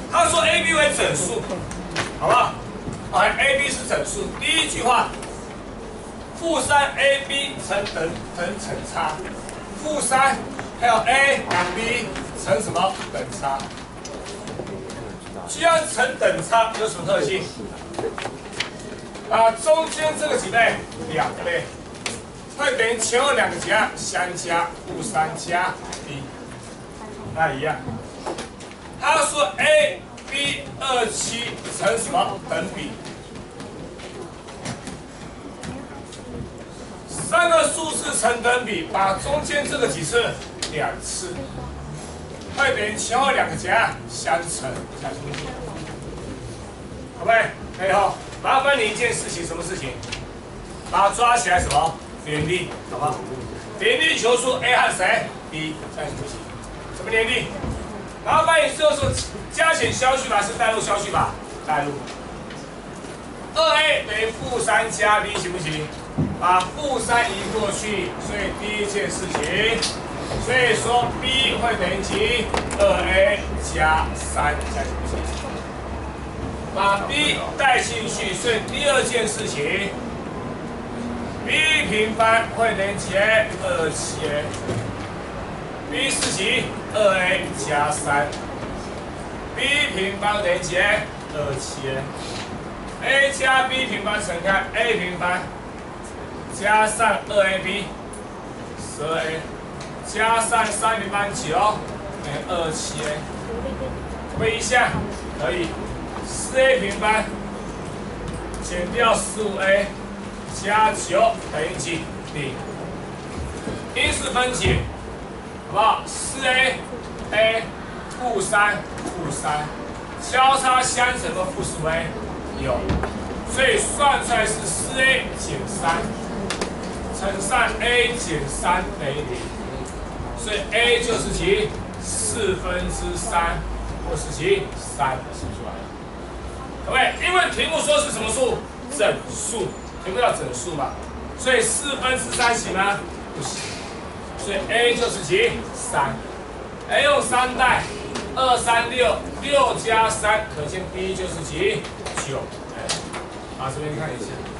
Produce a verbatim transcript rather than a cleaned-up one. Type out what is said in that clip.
他说 A B 为整数，好不好？好 ，A B 是整数。第一句话，负三 A B 乘等等乘差，负三还有 A B 乘什么等差？既然乘等差有什么特性？啊，中间这个几倍？两倍，会等于前后两个加相加，负三加 B， 那一样。他说 A B 二七乘什么等比？三个数字成等比，把中间这个几次？两次，会等于前后两个加相乘，加进去，好不可可以哈。麻烦你一件事情，什么事情？把它抓起来，什么联立，好不好？联立求出 A 和谁 B 在一起，什么联立？麻烦你最后说加减消去法是代入消去法，代入。二 A 等于负三加 B 行不行？把负三移过去，所以第一件事情，所以说 B 会等于几？二 A 加三，加行不行？把 B 带进去，所以第二件事情 ，B 平方会等于几 A？ 二七 A。B 是几？二 A 加三。B 平方等于几 A？ 二七 A。A 加 B 平方乘开 A 平方加上二 A B， 十二 A 加上三平方九等于二七 A。可不可以一项？可以。四 A 平方减掉十五 A 加九等于几？零。因式分解，好不好？四 A A 负三负三，交叉相乘的负十五 A 有，所以算出来是四 A 减三乘上 A 减三等于零，所以 A 就是几？四分之三或是几？三，写出来了。各位，因为题目说是什么数？整数，题目要整数嘛，所以四分之三行吗？不行，所以 A 就是几？三。A 用三代，二三六，六加三，可见 B 就是几？九。好，这边看一下。